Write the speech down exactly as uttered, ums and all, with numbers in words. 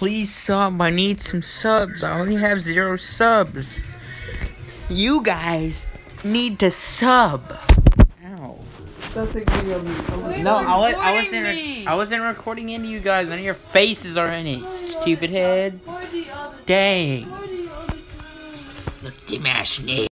Please sub. I need some subs. I only have zero subs. You guys need to sub. Ow. No, I, was, I wasn't. Re I wasn't recording any of you guys. None of your faces are in it. Stupid head. Dang. Look, Dimash.